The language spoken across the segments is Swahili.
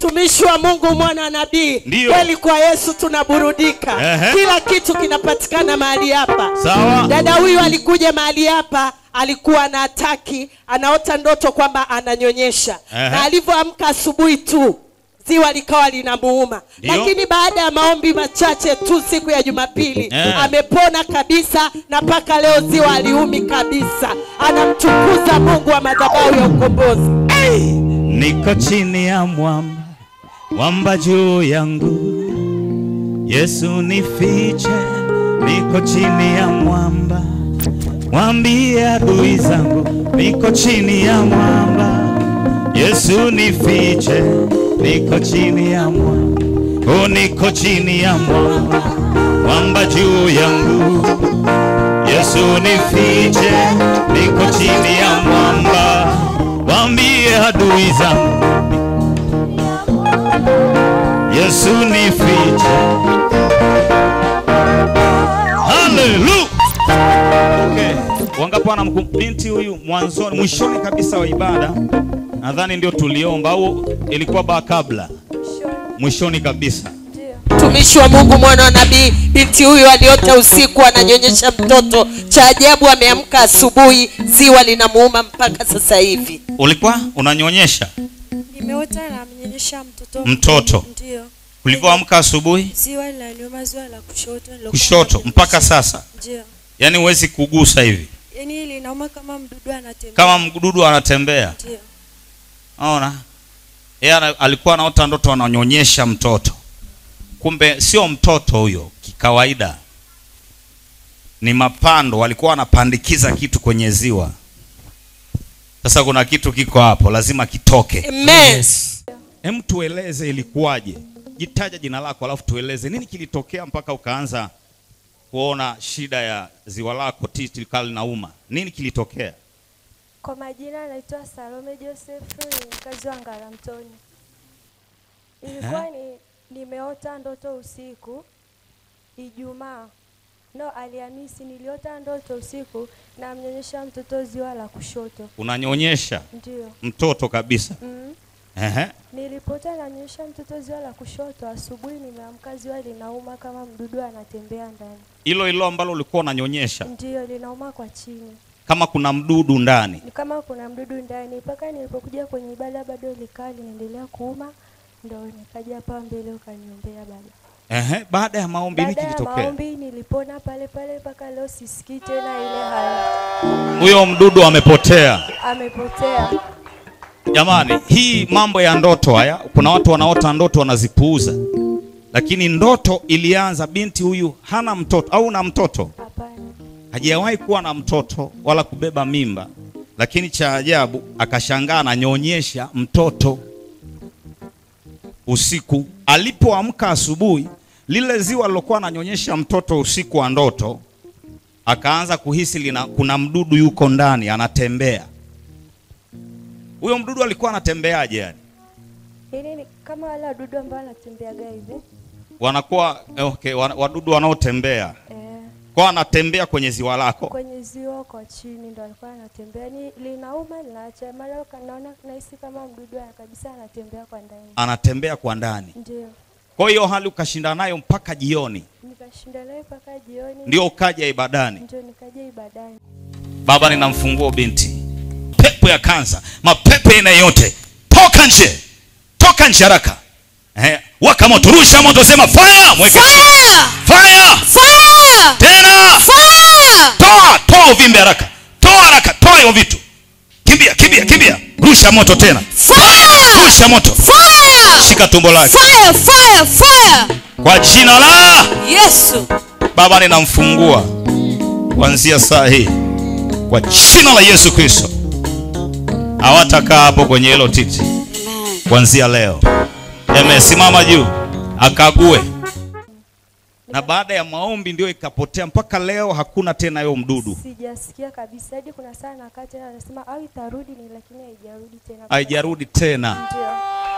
Mtumishi wa Mungu, mwana nabii, kweli kwa Yesu tunaburudika. Kila kitu kinapatikana mahali hapa. Sawa. Dada huyu alikuja mahali hapa, alikuwa na ataki, anaota ndoto kwamba ananyonyesha. Na alivyoamka asubuhi tu, ziwa likawa linamuuma. Lakini baada ya maombi machache tu siku ya Jumapili, amepona kabisa, na mpaka leo ziwa haliumi kabisa. Anamtukuza Mungu wa madhabahu ya ukombozi. Niko chini ya mwamba, mwamba juu yangu, Yesu nifiche. Niko chini ya mwamba, mwambie adui zangu, niko chini ya mwamba, Yesu nifiche. Niko chini ya mwamba, oh niko chini ya mwamba, mwamba juu yangu, Yesu nifiche. Niko chini ya mwamba, mwambie adui zangu, Yesu nifiche. Hallelujah. Okay. Wangapi wana binti huyu mwanzoni mwishoni kabisa wa ibada? Nadhani ndio tuliomba au ilikuwa kabla? Mwishoni kabisa. Mtumishi wa Mungu, mwana wa nabii, binti huyu aliota usiku ananyonyesha mtoto. Cha ajabu ameamka asubuhi, ziwa linamuuma mpaka sasa hivi. Ulikuwa unanyonyesha? Nimeota na mnyonyesha mtoto. Ndio. Ulivyoamka asubuhi? Ziwa linaniuma, ziwa la kushoto mpaka sasa. Ndio. Yaani huwezi kugusa hivi. Yaani linauma kama mdudu anatembea. Kama mdudu anatembea. Ndio. Ona. Yeye alikuwa anaota ndoto ananyonyesha mtoto. Kumbe sio mtoto huyo kikawaida. Ni mapando, walikuwa wanapandikiza kitu kwenye ziwa. Sasa kuna kitu kiko hapo, lazima kitoke. Amen. Hem, tueleze ilikuwaje? Jitaja jina lako alafu tueleze nini kilitokea mpaka ukaanza kuona shida ya ziwa lako titi kali nauma. Nini kilitokea? Kwa majina anaitwa Salome Joseph, ni mkazi wa Ngaramtoni. Ilikuwa nimeota ndoto usiku Ijumaa. No, Alhamisi niliota ndoto usiku na mnyonyesha mtoto ziwa la kushoto. Unanyonyesha? Ndio. Mtoto kabisa. Nilipota nanyonyesha mtoto ziwa la kushoto, asubuhi nimeamka ziwa linauma kama mdudu anatembea ndani. Hilo ambalo ulikuwa unanyonyesha? Ndio, linauma kwa chini. Kama kuna mdudu ndani? Ni kama kuna mdudu ndani. Mpaka nilipokuja kwenye ibada bado likaa linaendelea kuuma, ndio nikaja hapa mbele ukaniombea baba. Baada ya maombi nini kilitokea? Baada ya maombi nilipona pale pale, mpaka leo sisikii tena ile hali. Huyo mdudu amepotea. Amepotea. Jamani, hii mambo ya ndoto haya, kuna watu wanaota ndoto wanazipuuza. Lakini ndoto ilianza, binti huyu hana mtoto au na mtoto? Hapana. Hajawahi kuwa na mtoto wala kubeba mimba. Lakini cha ajabu akashangaa ananyonyesha mtoto usiku. Alipoamka asubuhi, lile ziwa lilokuwa ananyonyesha mtoto usiku wa ndoto, akaanza kuhisi kuna mdudu yuko ndani anatembea. Huyo mdudu alikuwa anatembeaje yani? Ni kama wale wadudu ambao wanatembeaga hivi. Wanakuwa wadudu wanaotembea. Kwa anatembea kwenye ziwa lako? Kwenye ziwa kwa chini ndo alikuwa anatembea. Ni linauma linaacha. Mara kanaona nahisi kama mdudu kabisa anatembea kwa ndani. Anatembea kwa ndani. Ndio. Kwa hiyo hali ukashinda nayo mpaka jioni? Nikashinda nayo mpaka jioni. Ndio ukaja ibadani? Ndio nikaja ibadani. Baba, ninamfungua binti. Pepo ya kansa, mapepo aina yote, toka nje. Toka nje haraka. Waka moto, rusha moto, sema fire, mweke. Fire! Fire! Tena! Fire! Toa uvimbe haraka. Toa haraka, toa hiyo vitu. Kimbia. Rusha moto tena. Fire! Rusha moto. Fire! Shika tumbo lake. Fire! Kwa jina la Yesu. Baba, ninamfungua kuanzia saa hii kwa jina la Yesu Kristo. Hawatakaa hapo kwenye hilo titi. Kuanzia leo. Simama juu. Akague. Na baada ya maombi ndio ikapotea, mpaka leo hakuna tena hiyo mdudu. Sijasikia kabisa. Hadi kuna saa nakaa tena anasema au itarudi, lakini haijarudi tena. Haijarudi tena. Ndio.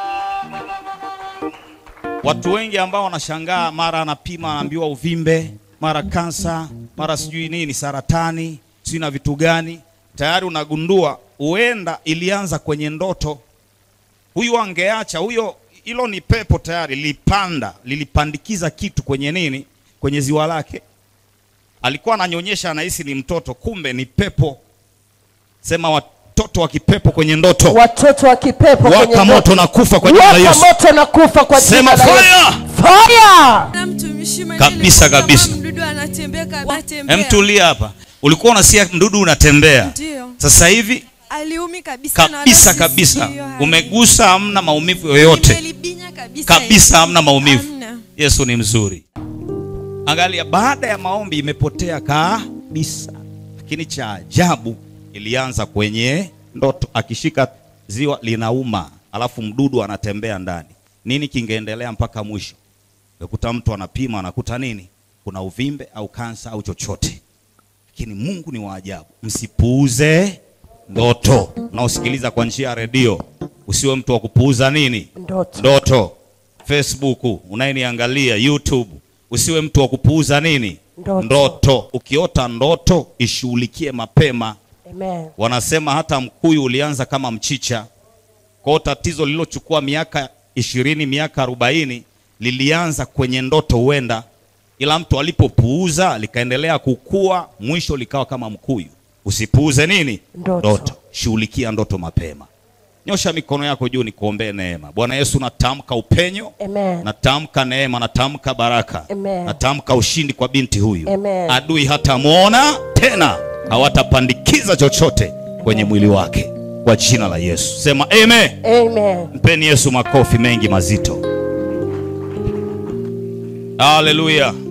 Watu wengi ambao wanashangaa, mara anapima anaambiwa uvimbe, mara kansa, mara sijui nini, saratani, sijui na vitu gani, tayari unagundua huenda ilianza kwenye ndoto. Huyu angeacha, huyo hilo ni pepo tayari lilipandikiza kitu kwenye nini? Kwenye ziwa lake. Alikuwa ananyonyesha, anahisi ni mtoto, kumbe ni pepo. Sema watoto wa kipepo kwenye ndoto. Watoto wa kipepo kwenye ndoto. Waka moto na kufa kwa jina la Yesu. Waka moto na kufa kwa jina la Yesu. Sema fire. Fire. Kabisa kabisa. Mdudu anatembea Tulia hapa. Ulikuwa unasikia mdudu unatembea. Ndio. Sasa hivi aliumi kabisa kabisa. Umegusa, hamna maumivu yoyote. Kabisa hamna maumivu. Yesu ni mzuri. Angalia, baada ya maombi imepotea kabisa. Lakini cha ajabu ilianza kwenye ndoto. Akishika ziwa linauma, alafu mdudu anatembea ndani. Nini kingeendelea mpaka mwisho? Ukuta mtu anapima, anakuta nini? Kuna uvimbe au kansa au chochote. Lakini Mungu ni wa ajabu. Msipuuze ndoto. Unaosikiliza kwa njia ya redio, usiwe mtu wa kupuuza nini? Ndoto. Facebook, unayeniangalia YouTube, usiwe mtu wa kupuuza nini? Ndoto. Ukiota ndoto, ishughulikie mapema. Amen. Wanasema hata mkuyu ulianza kama mchicha. Kwa tatizo lilochukua miaka 20, miaka 40 lilianza kwenye ndoto huenda, ila mtu alipopuuza likaendelea kukua, mwisho likawa kama mkuyu. Usipuuze nini? Ndoto. Shughulikia ndoto mapema. Nyosha mikono yako juu nikuombee neema. Bwana Yesu, natamka upenyo. Amen. Natamka neema, natamka baraka. Amen. Natamka ushindi kwa binti huyu. Amen. Adui hatamuona tena, hawatapandikiza chochote kwenye mwili wake kwa jina la Yesu. Sema amen. Amen. Mpeni Yesu makofi mengi mazito. Hallelujah.